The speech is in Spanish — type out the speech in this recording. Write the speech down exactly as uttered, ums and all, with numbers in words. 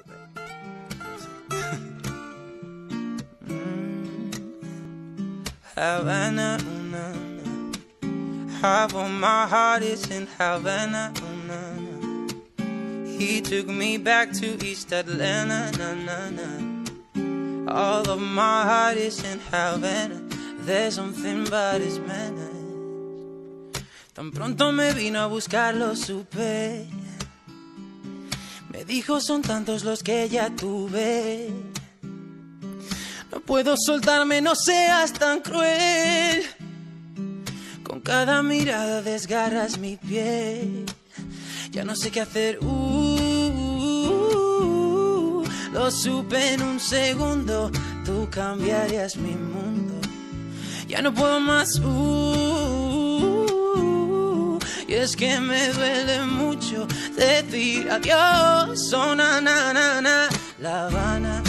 Havana, una, half of my heart is in Havana, una, he took me back to East Atlanta, na, na, na. All of my heart is in Havana. There's something about his manners. Tan pronto me vino a buscar, lo supe. Me dijo, son tantos los que ya tuve. No puedo soltarme, no seas tan cruel. Con cada mirada desgarras mi piel. Ya no sé qué hacer, uh, uh, uh, lo supe en un segundo. Tú cambiarías mi mundo. Ya no puedo más, uh, uh, y es que me duele mucho decir adiós. Oh, na, na, na, na. La Habana,